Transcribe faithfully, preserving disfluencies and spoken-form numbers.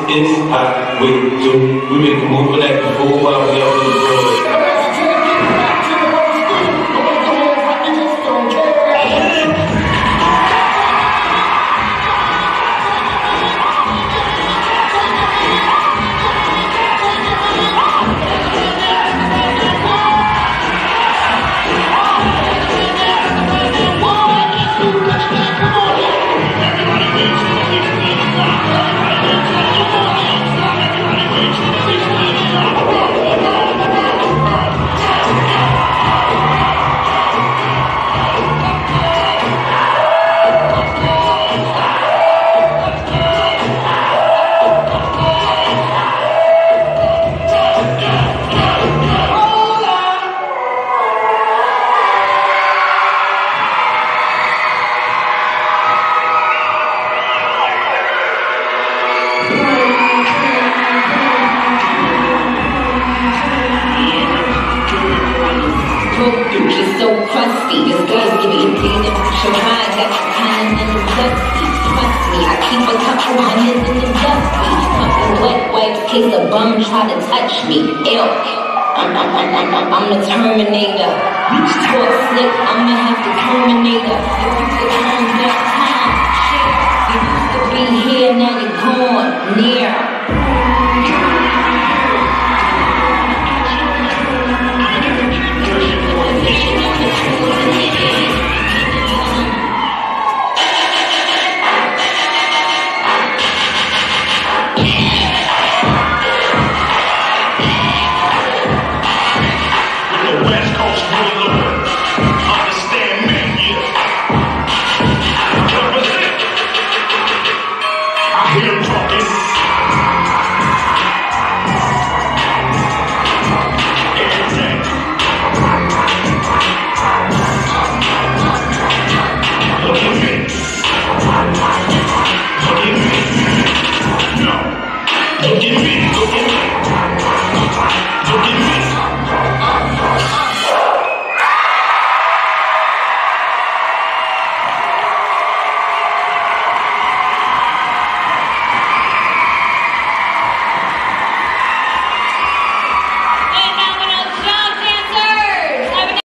is how we do. We make a move for that before while we out in the world. Just so crusty, this girl's giving me the picture high, got you kind of dusty. Trust me, I keep a couple hundreds in the dusty. Couple wet wipes, case a bum try to touch me. Ew, I'm, I'm, I'm, I'm, I'm, I'm the Terminator. Talk slick, I'ma have to terminate her. If you could turn back time, shit. You used to be here, now you're gone, near. Look at me, look at me, look at me.